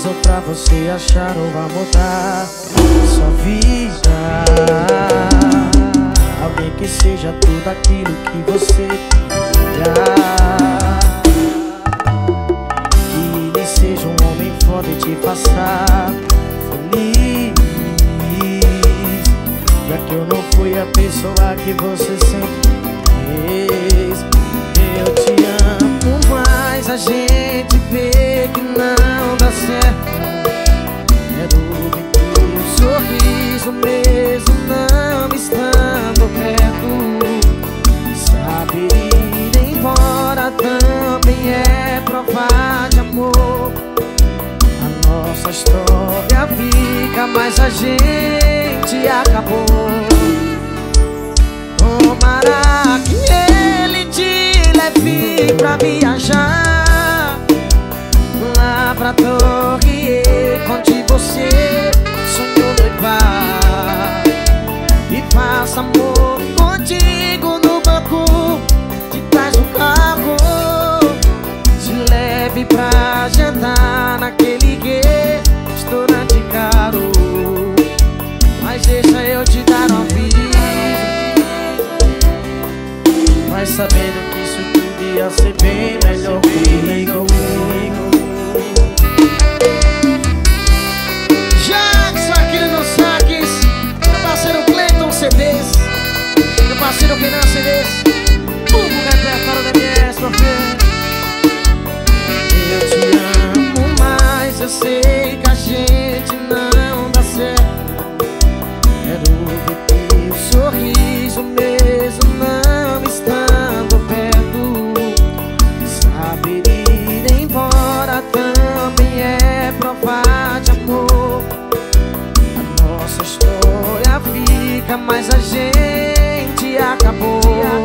só pra você achar ou vai mudar sua vida. Alguém que seja tudo aquilo que você queria, que ele seja um homem foda e te faça feliz. Já que eu não fui a pessoa que você sempre quis. Eu te amo, mas a gente vê que não dá certo. Quero ver o sorriso mesmo não estando perto. Saber ir embora também é prova de amor. A nossa história fica, mas a gente acabou. Tomara que ele te leve pra viajar lá pra Torre, onde você sonhou levar, e faça amor contigo no banco de trás do carro. Te leve pra jantar naquele restaurante caro. Mas deixa eu te dar um aviso, mas sabendo que isso tudo ia ser bem melhor comigo. Jackson aqui no Saques, meu parceiro Cleiton CDs, meu parceiro Renan CDs, Hugo Repertório da MS, meu filho. Eu te amo, mas eu sei que a gente não dá certo. Quero ver teu sorriso mesmo não estando perto. Saber ir embora também é prova de amor. A nossa história fica, mas a gente acabou.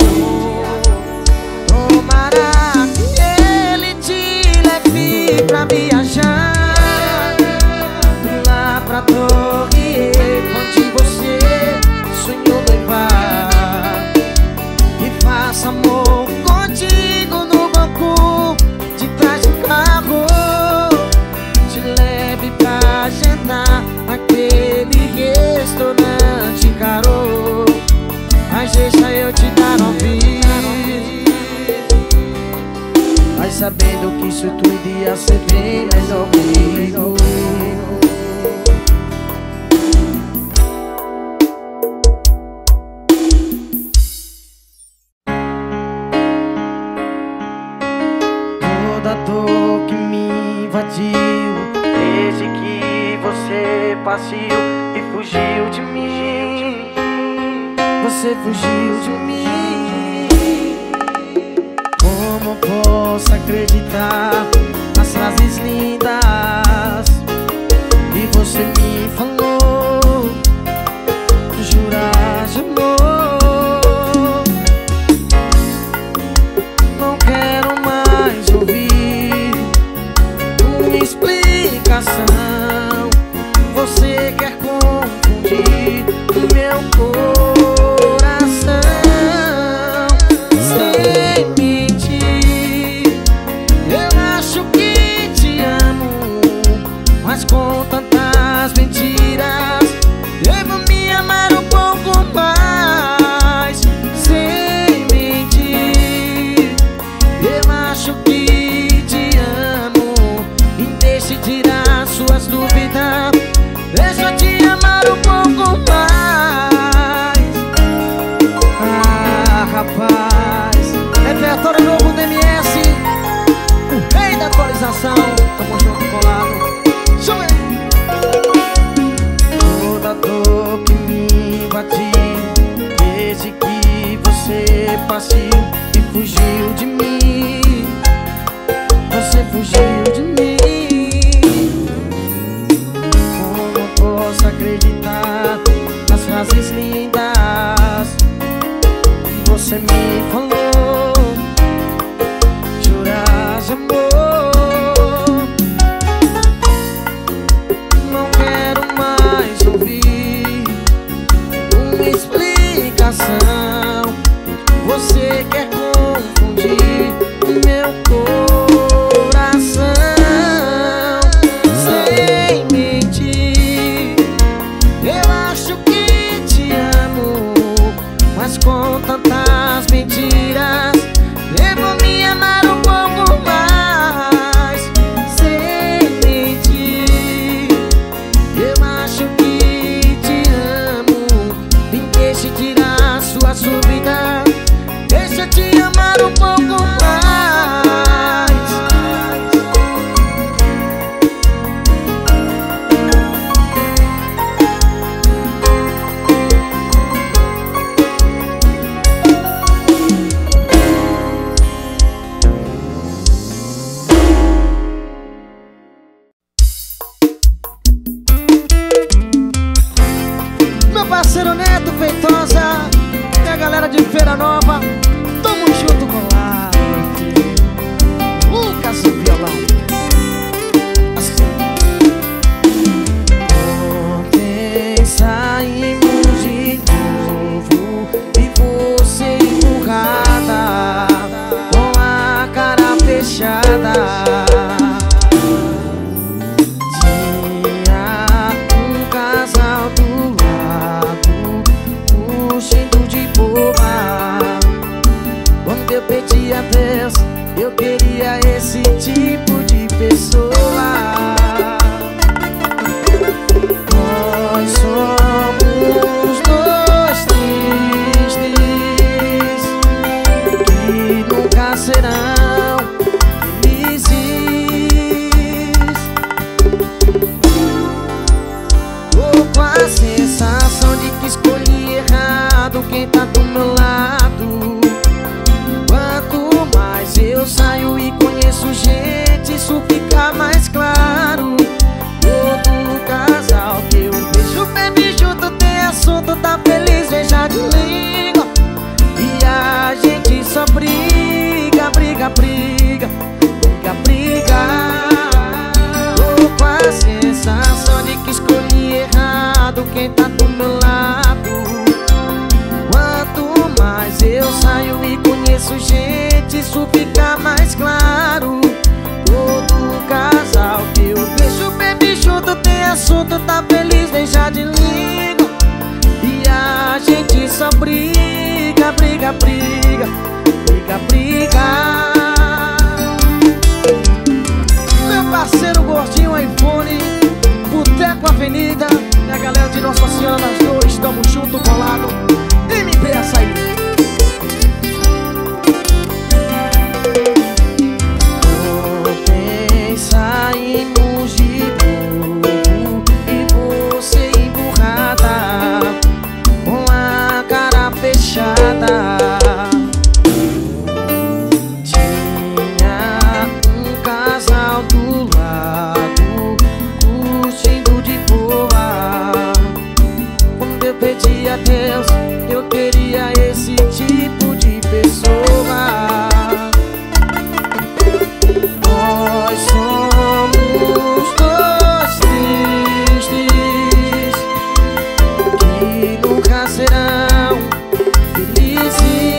Tomara que ele te leve pra viajar lá pra Torre, onde você sonhou levar, e faça amor contigo no banco de trás do carro. Te leve pra jantar naquele restaurante caro. Mas deixa eu te dar um aviso, mas sabendo que isso tudo ia ser bem melhor comigo. Toda dor que me invadiu desde que você passeou e fugiu de mim. Você fugiu de mim. Como posso acreditar nas frases lindas que você me falou? Jurar de amor. Não quero mais ouvir uma explicação. Você quer confundir o meu coração. Sem mentir, eu acho que te amo, mas com tantas mentiras devo me amar um pouco mais. Sem mentir, eu acho que te amo, e deixe tirar suas dúvidas. Deixa eu te amar um pouco mais. Ah, rapaz, repertório novo do MS, o rei da atualização. Tamo junto, colado. Chama aí. Toda dor que me invadiu desde que você passeou e fugiu de mim. Você fugiu de mim. Como posso acreditar nas frases lindas que você me falou? de Feira Nova, tamo junto colado. Lucas e violão. Assim. Ontem saímos de novo e você empurrada, com a cara fechada. Eu pedi a Deus, eu queria esse tipo de pessoa. Nós somos dois tristes que nunca serão felizes. Tô com a sensação de que escolhi errado quem tá do meu lado. Eu saio e conheço gente, isso fica mais claro. Todo casal que eu vejo bebe junto tem assunto, tá feliz, veja de língua. E a gente só briga, briga, briga, briga, briga. Tô com a sensação de que escolhi errado quem tá do meu lado. Quanto mais eu saio e conheço gente, isso fica mais claro. Todo casal que eu vejo bebe junto tem assunto, tá feliz, beija de língua. E a gente só briga, briga, briga, briga, briga. Meu parceiro gordinho iPhone, Boteco Avenida, e a galera de Nossa Senhora das Dores, tamo junto, colado. MP Açaí. Ontem saímos de novo e você empurrada, com a cara fechada. Tinha um casal do lado, curtindo de boa. Quando eu pedi a Deus, eu queria esse tipo de pessoa. Nós somos dois tristes que nunca serão felizes.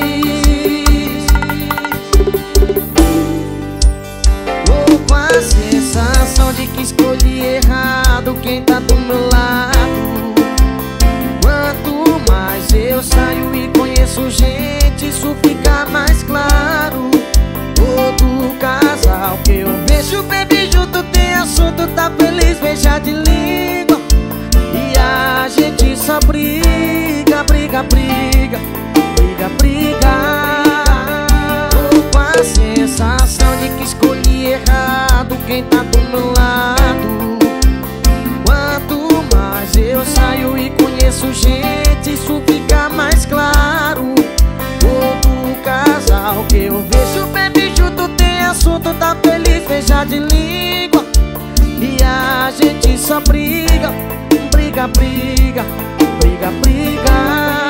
Tô com a sensação de que escolhi errado quem tá do meu lado. Quanto mais eu saio e conheço gente, isso fica mais claro. Todo casal que eu vejo bebe junto tem assunto, tá feliz, beija de língua. E a gente só briga, briga, briga, briga, briga. Tô com a sensação de que escolhi errado quem tá do meu lado. Quanto mais eu saio e conheço gente, isso fica mais claro. Todo casal que eu vejo bebe junto tem assunto, tá feliz, beija de língua. E a gente só briga, briga, briga, briga, briga.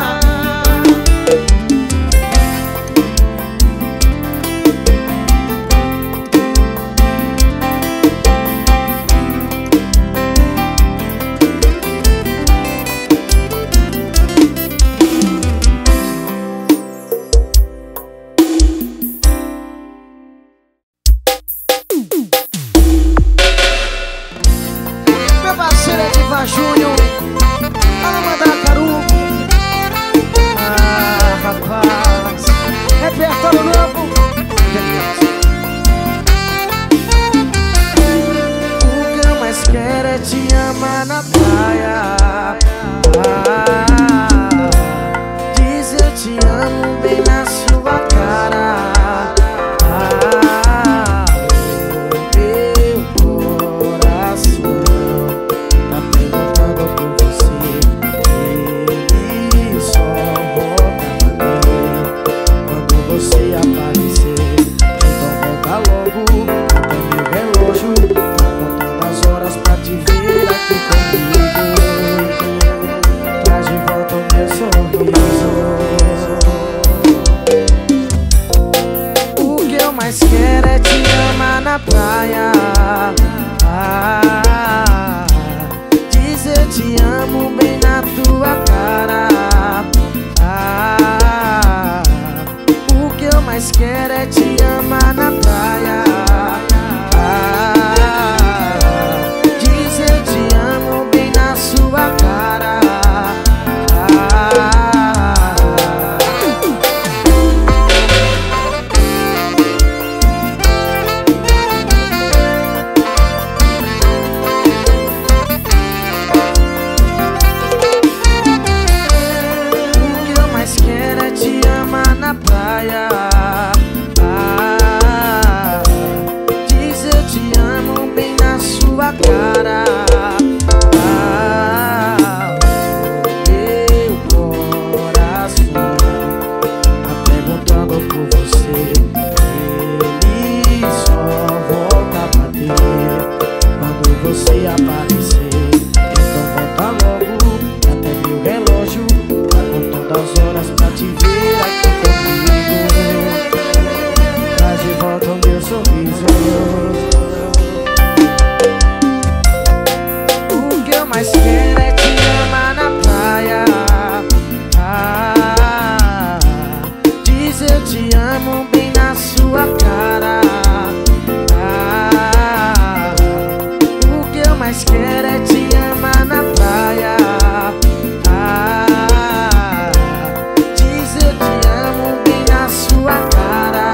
Júnior, alô Mandacaru. Ah, rapaz, repertório novo. O que eu mais quero é te amar na praia. Diz eu te amo bem na sua cara. Traz de volta o meu sorriso. mais quero é te amar na praia. Diz eu te amo bem na tua cara. O que eu mais quero é te amar na praia. Diz eu te amo bem na sua cara. Praia. Diz eu te amo bem na sua cara. Meu coração tá perguntando por você. Ele só volta a bater quando você aparecer. Então volta logo, até meu relógio tá contando as horas pra te ver aqui. Traz de volta o meu sorriso. O que eu mais quero é te amar na praia. Diz eu te amo bem na sua cara. O que eu mais quero é te amar na praia. Diz eu te amo bem na sua cara.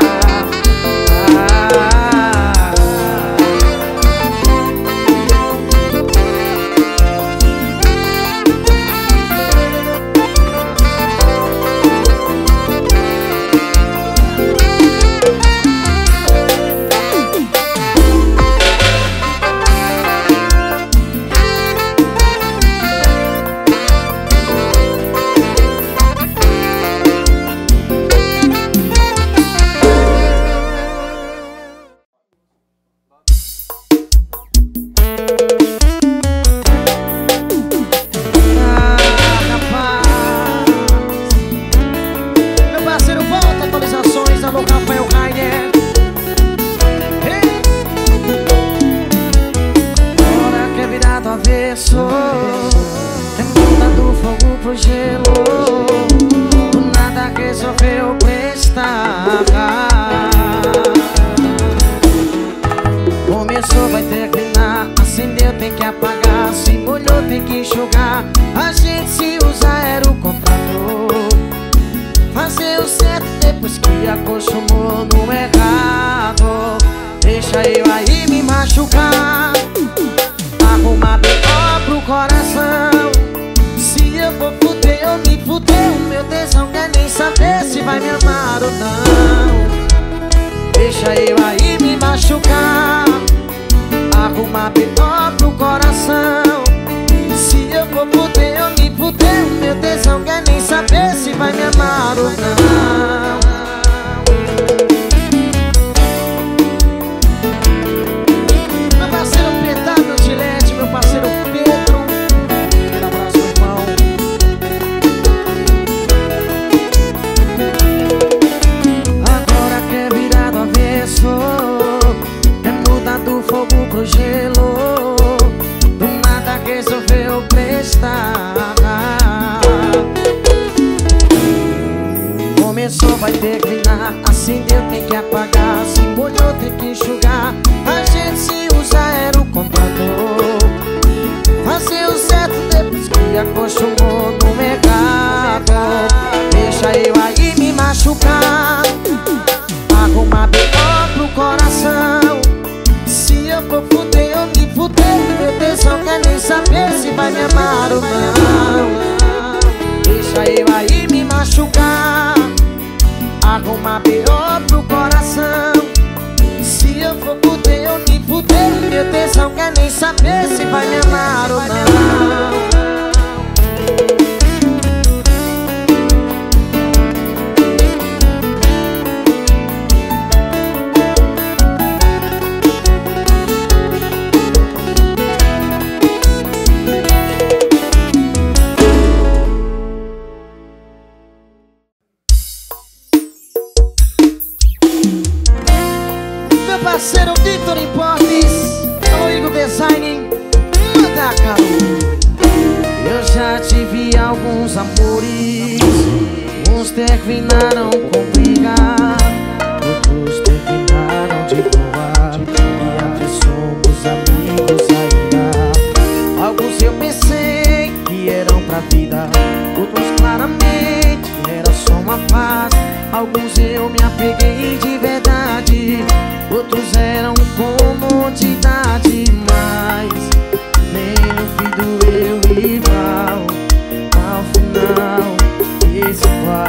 parceiro Victor Importes, alô Igor Design, manda calor. Eu já tive alguns amores, uns terminaram com briga, outros terminaram de boa, e até somos amigos ainda. Alguns eu pensei que eram pra vida, outros claramente era só uma fase. Alguns eu me apeguei de verdade, outros eram comodidade, mas nem no fim doeu igual. Ao final, esse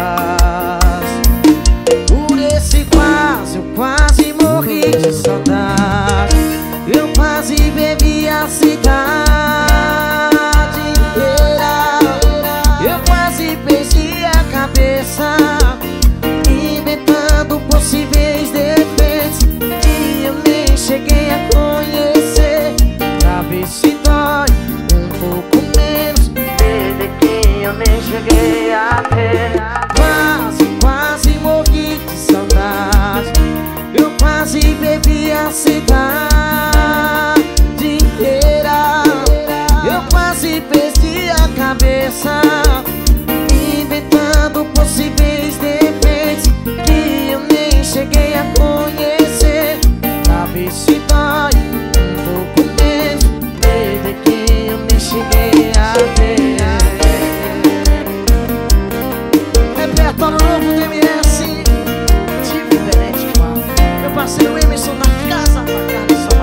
quase, por esse quase, eu quase morri de saudade. Eu quase bebi a cidade inteira, eu quase perdi a cabeça, inventando possíveis defeitos que eu nem cheguei a conhecer, pra ver se dói um pouco menos, desde que eu nem cheguei a ter. Quase morri de saudade, eu quase bebi a cidade inteira, eu quase perdi a cabeça, inventando possíveis defeitos que eu nem cheguei a conhecer, pra ver se dói um pouco menos, desde que eu nem cheguei a ver. Repertório novo do MS, diferente, mano. Meu parceiro Emerson na casa bacana, só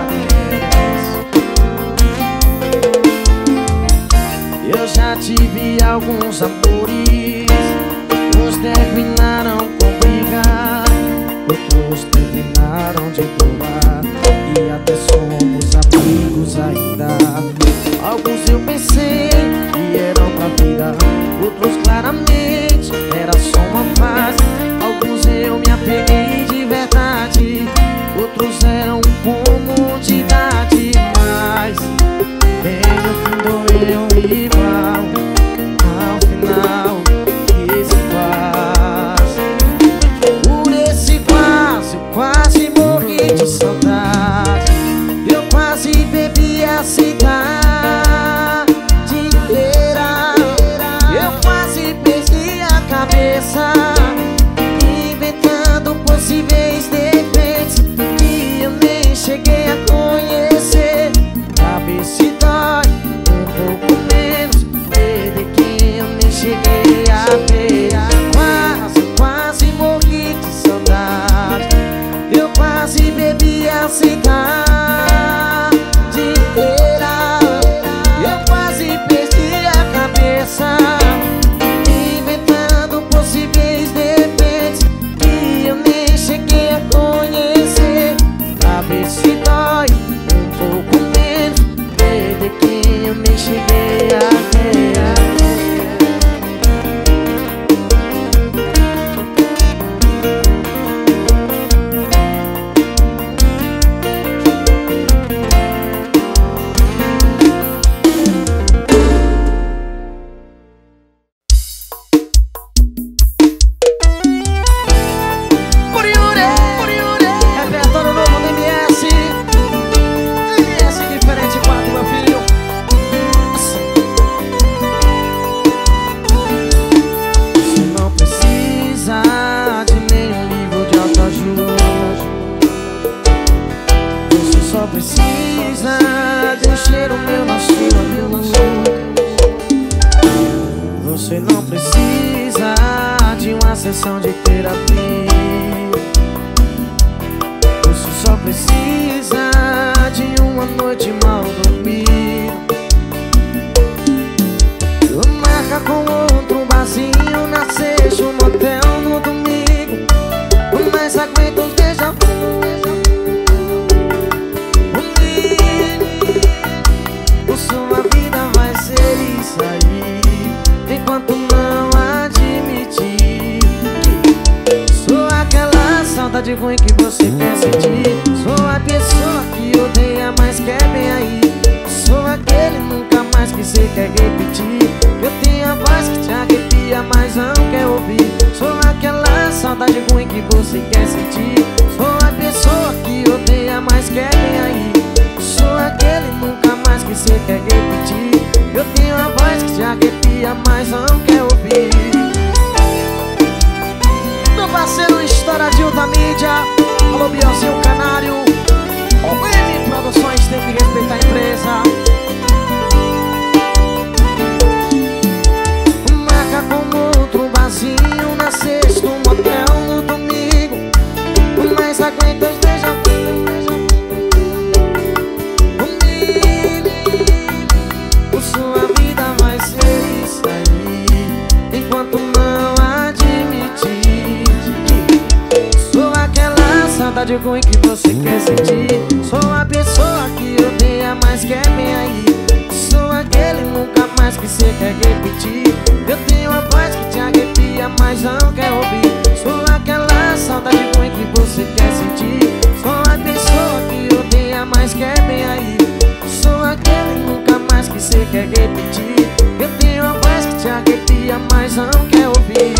eu já tive alguns amores, uns terminaram com briga, outros terminaram de boa, e até somos amigos ainda. Alguns eu pensei que eram pra vida, outros claramente era só uma fase. Alguns eu me apeguei de verdade, outros eram comodidade, mas bem no fim doeu igual. Ao final, esse quase, por esse quase, eu quase morri de saudade. Eu quase bebi a cidade inteira, eu quase perdi a cabeça, inventando possíveis defeitos que eu nem cheguei a conhecer, pra ver se dói um pouco menos, desde que eu nem cheguei a ver. Quase morri de saudade, eu quase bebi a cidade inteira, eu quase perdi a cabeça, inventando possíveis defeitos que eu nem cheguei a conhecer, pra ver se dói um pouco menos, desde que eu nem cheguei a ver. Repertório novo do MS, MS diferente 4, meu filho. Você não precisa de nenhum livro de autoajuda, você só precisa de um cheiro meu na sua nuca. Você não precisa de uma sessão de terapia, você só precisa de uma noite mal dormida. Marca com outro barzinho na sexta, um motel no domingo, mas aguenta os déjà vu. Sua vida vai ser isso aí, enquanto não admitir que sou aquela saudade ruim que você quer sentir. Sou a pessoa que odeia, mas quer bem aí. Sou aquele nunca mais que você quer repetir. Eu tenho a voz que te arrepia, mas não quer ouvir. Sou aquela saudade ruim que você quer sentir. Sou a pessoa que odeia, quer repetir. Eu tenho uma voz que te arrepia, mas não quer ouvir. Meu parceiro Estouradinho da mídia, alô Bielzinho Canário, o M Produções tem que respeitar a empresa. Marca com outro barzinho na sexta, um motel no domingo, mas aguenta os déjà vu. Sua vida vai ser isso aí, enquanto não admitir. Sou aquela saudade ruim que você quer sentir. Sou a pessoa que odeia, mas quer bem aí. Sou aquele nunca mais que você quer repetir. Eu tenho uma voz que te arrepia, mas não quer ouvir. Sou aquela saudade ruim que você quer sentir. Sou a pessoa que odeia, mas quer bem aí. Sou aquele nunca mais que você quer repetir. Eu tenho uma voz que te arrepia, mas não quer ouvir.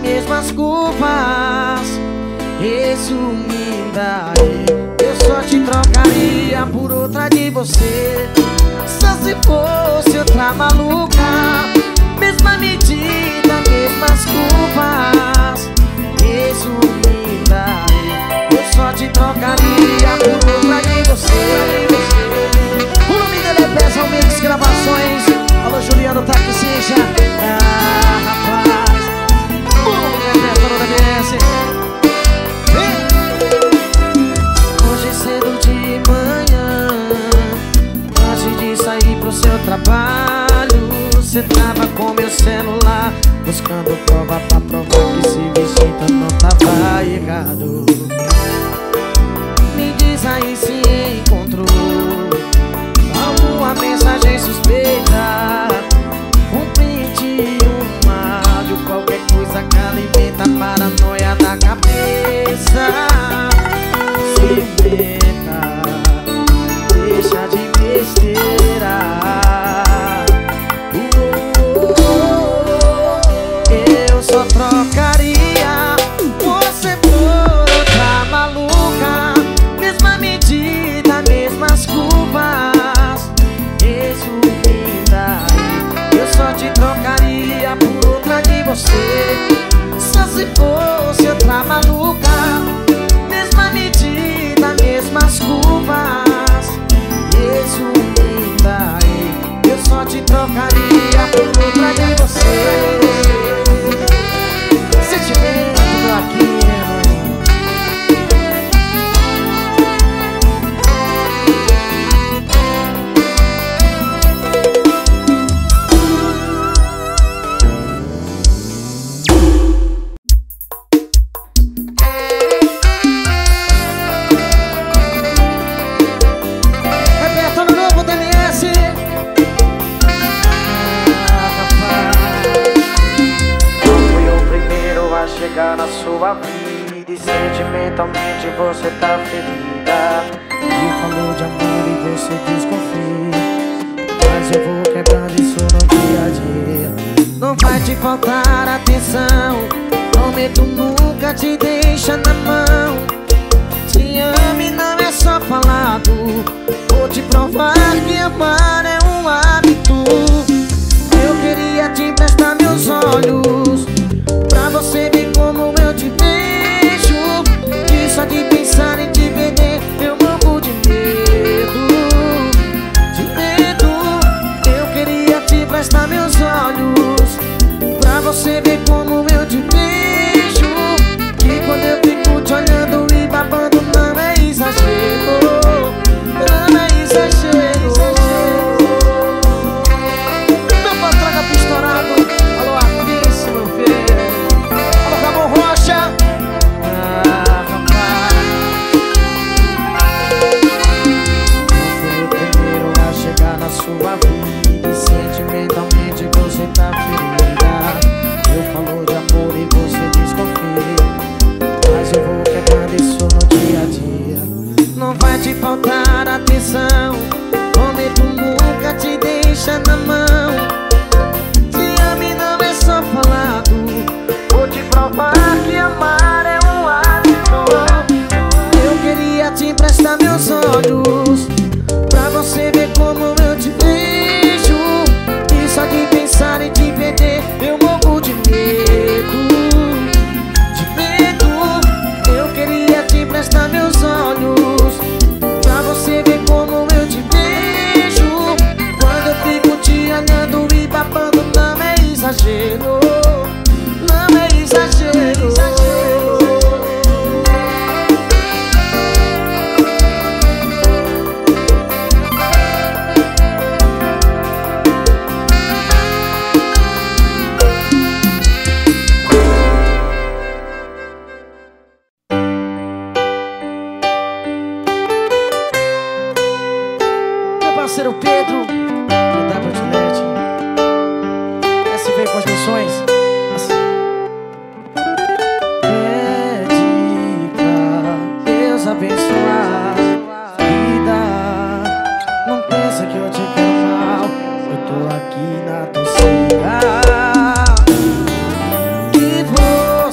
mesmas culpas. Resumindo aí, eu só te trocaria por outra de você. Só se fosse outra maluca. Mesma medida, mesmas culpas. Resumindo aí, eu só te trocaria por outra de você. O nome dele é Peça Mix Gravações. Alô, Juliano Taxista. Ah, rapaz, o nome dele é Peça, não desce. Hoje cedo de manhã, antes de sair pro seu trabalho, você tava com meu celular, buscando prova pra provar que esse vestido não tava errado. Me diz aí se encontrou alguma mensagem suspeita, um print, um áudio, qualquer coisa que alimenta a paranoia da cabeça. Se meta, deixa de besteira. Eu só trocaria você por outra maluca. Mesma medida, mesmas curvas. Resumida, eu só te trocaria por outra de você. Só se fosse outra maluca. Mesma medida, mesmas curvas. Resumida, eu só te trocaria por outra de você. Sentimento, meu aquino. Repertório novo do MS. Chegar na sua vida e sentimentalmente você tá ferida. Me falou de amor e você desconfia, mas eu vou quebrando isso no dia a dia. Não vai te faltar atenção, prometo nunca te deixar na mão. Te amo e não é só falado, vou te provar que amar é um hábito. Eu queria te emprestar meus olhos pra você ver como eu te vejo. E só de pensar em te perder eu morro de medo. De medo. Eu queria te emprestar meus olhos pra você ver como eu te vejo. Que quando eu fico te olhando e babando não é exagero. Não é exagero. Meu patrão tá estourado. Alô, Arquice, meu filho. Rocha. Ah, rapaz, não fui o primeiro a chegar na sua vida e sentimentalmente você tá ferida. Eu falo de amor e você desconfia, mas eu vou quebrando isso no dia a dia. Não vai te faltar atenção, prometo nunca te deixar na mão. Te amo e não é só falado, vou te provar que amar é um hábito. Eu queria te emprestar meus olhos pra você ver como eu te vejo. E só de pensar em te perder eu morro de medo. De medo. Eu queria te emprestar meus olhos pra você ver como eu te vejo. Quando eu fico te olhando e babando não é exagero. Não é exagero. Meu parceiro Pedro, do W Gillette, SV Construções. Abençoar a vida. Não pensa que eu te quero mal, eu tô aqui na torcida. Que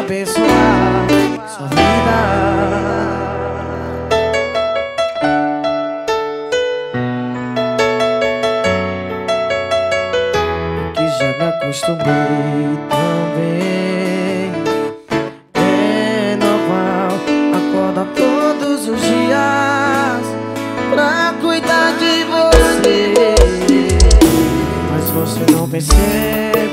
abençoar sua vida. Que já me acostumei também. É normal, acorda todos os dias pra cuidar de você, mas você não percebe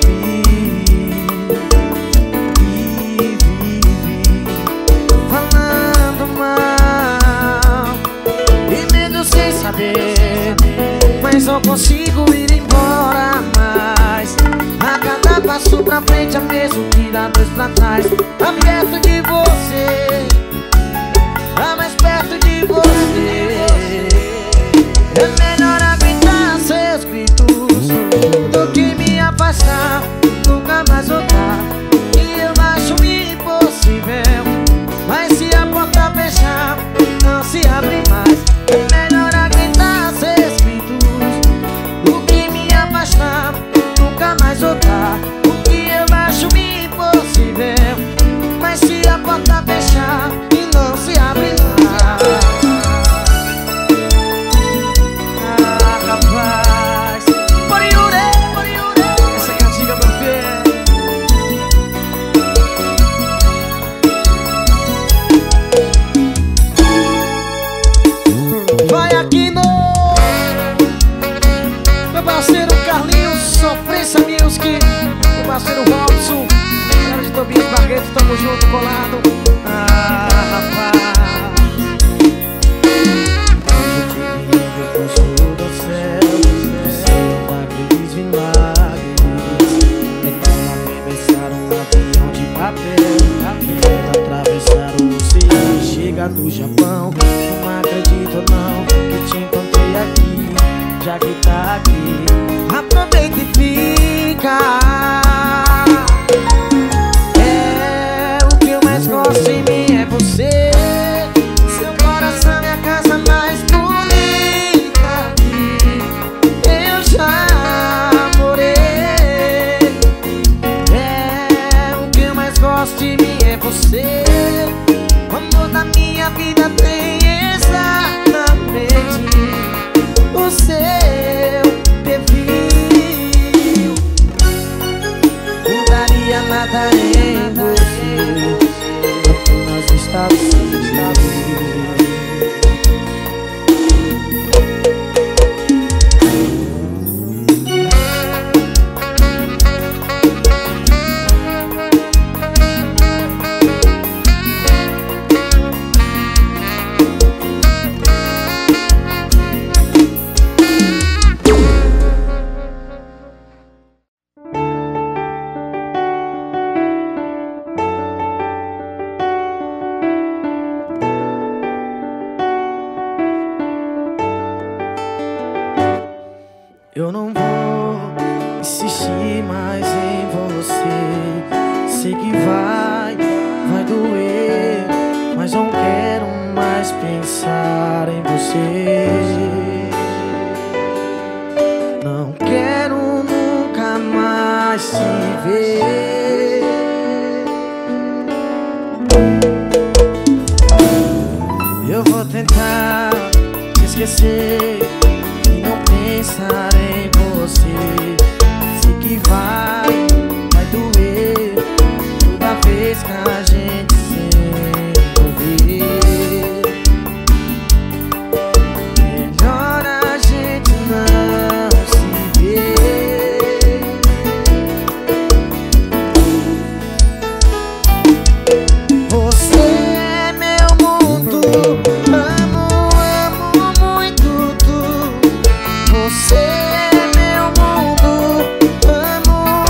e vive falando mal e medo sem saber, mas só consigo ir embora. Mas a cada passo pra frente é mesmo que dá dois pra trás. Tá perto de você, tá mais perto de você. É melhor aguentar seus gritos do que me afastar, nunca mais voltar. E eu acho impossível, mas se a porta fechar, não se abre mais. É melhor aguentar seus gritos do que me afastar, nunca mais voltar. O que eu acho impossível, mas se a porta fechar e não se abre mais. Meu parceiro Robson, galera de Tobias Barreto, tamo junto, colado. Rapaz, hoje eu tive um recurso do céu. Você não acredita em milagres. É como atravessar um avião de papel, atravessar o oceano e chegar do Japão. Não acredito não que te encontrei aqui, já que tá aqui, aproveita e fica. É o que eu mais gosto em mim, é você. Seu coração é a casa mais bonita que eu já morei. É o que eu mais gosto de mim, é você. O amor da minha vida tem exatamente o seu perfil. Mudaria nada em você, apenas estar eu não vou insistir mais em você. Sei que vai doer, mas não quero mais pensar em você. Não quero nunca mais te ver. Eu vou tentar te esquecer e não pensar em você. Sei que vai doer toda vez que a gente se ouvir. Melhor a gente não se ver. Você é meu mundo, amo muito tu. Você é meu mundo, amo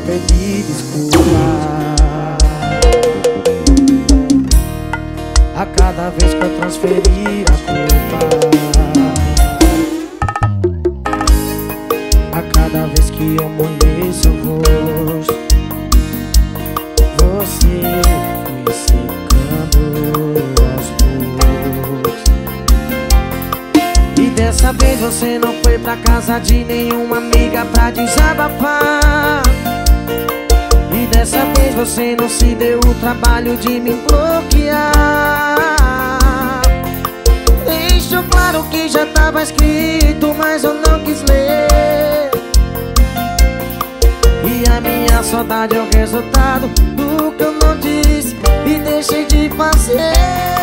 pedir desculpa a cada vez que eu transferir a culpa, a cada vez que eu molhei seu rosto. Você foi secando aos poucos, e dessa vez você não foi pra casa de nenhuma amiga pra desabafar. E dessa vez você não se deu o trabalho de me bloquear. Deixo claro que já tava escrito, mas eu não quis ler. E a minha saudade é o resultado do que eu não disse e deixei de fazer.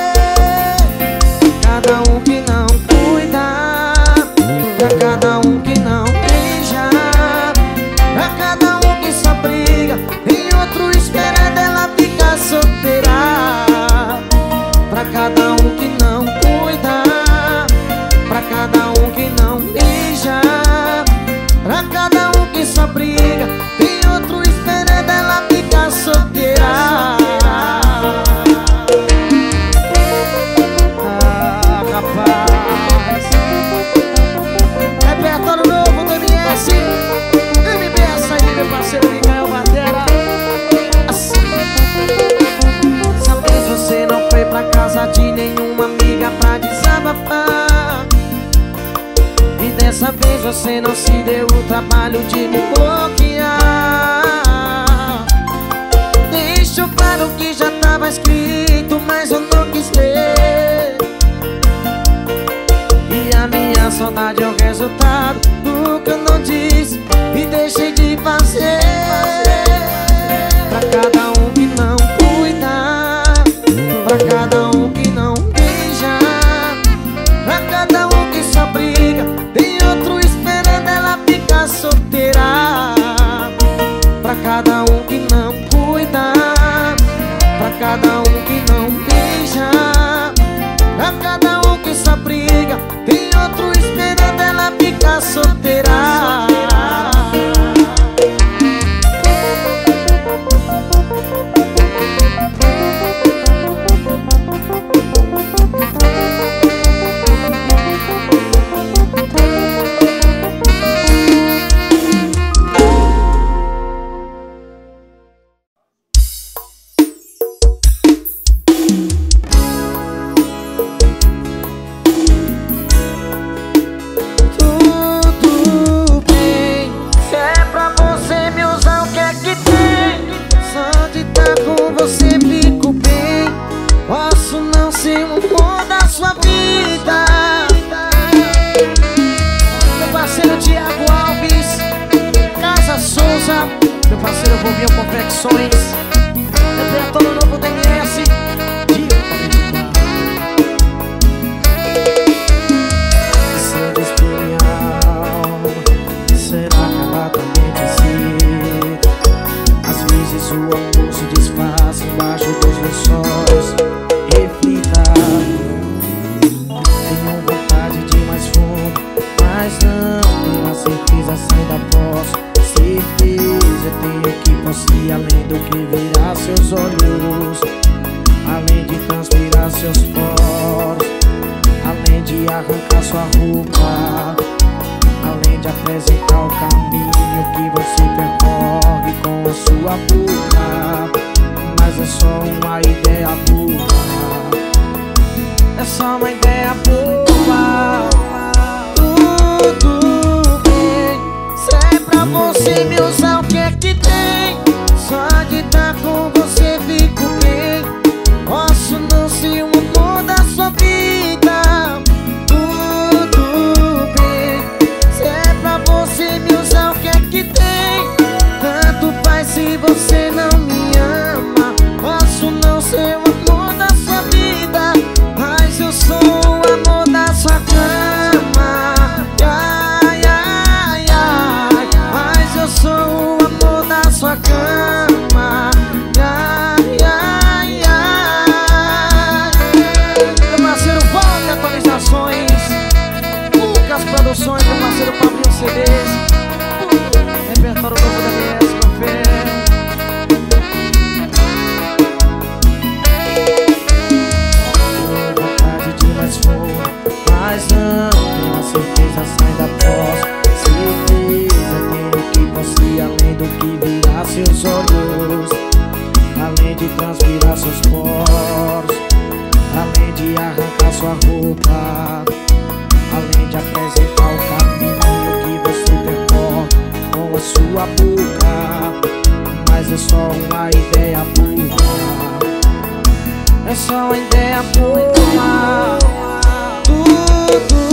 Cada um que não cuida, pra cada um que não beija, pra cada um que só briga, tem outro esperando ela ficar solteira. Pra cada um que não cuida, pra cada um que não beija, pra cada um que só briga, tem outro esperando ela ficar solteira. Ah, rapaz, repertório novo do MS, MBS aí, meu parceiro Miguel Batera. Assim. Dessa vez você não foi pra casa de nenhuma amiga pra desabafar. E dessa vez você não se deu o trabalho de me bloquear. Deixo claro que já tava escrito, mas eu não quis ler. E a minha saudade é o resultado do que eu não disse e deixei de fazer. Pra cada um que não cuida, pra cada um que não beija, pra cada um que só briga, tem outro esperando ela ficar solteira. Pra cada um que não cuida, pra cada um que não beija, pra cada um que só briga, tem outro esperando ela ficar solteira. Meu parceiro Bovinho Confecções, repertório novo do MS. Você despediu minha alma, será que ela também te aceita? Às vezes o amor se desfaz embaixo dos lençóis. Reflita, tenho vontade de mais fundo, mas não tenho a certeza se ainda posso. Certeza tenho que posso ir além do que virar seus olhos, além de transpirar seus poros, além de arrancar sua roupa, além de apresentar o caminho que você percorre com a sua boca. Mas é só uma ideia boa, é só uma ideia boa. Você me usar, o que é que tem? Só de estar com você fico bem. Posso não ser o amor da sua vida, tudo bem. Se é pra você me usar, o que é que tem? Tanto faz se você não me ama. Posso não ser o amor da sua vida, mas eu sou o amor da sua cama. a sua boca, mas é só uma ideia boa. É só uma ideia boa. Tudo